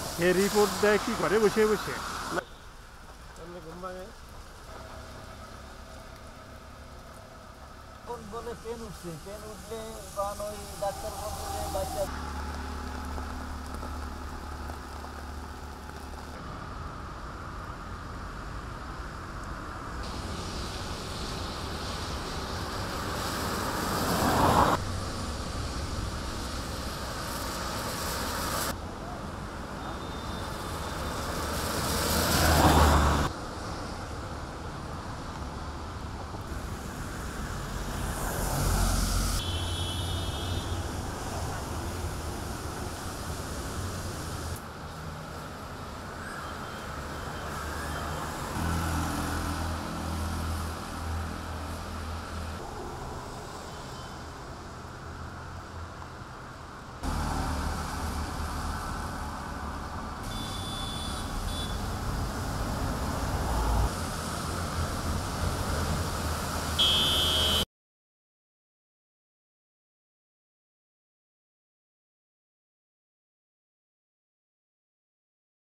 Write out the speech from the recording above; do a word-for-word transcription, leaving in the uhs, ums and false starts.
এ report দেয় কি করে বসে বসে ঘুম ভাঙে বলে পেন উঠছে পেন উঠলে কারণ ওই ডাক্তার বলছে যে বাচ্চা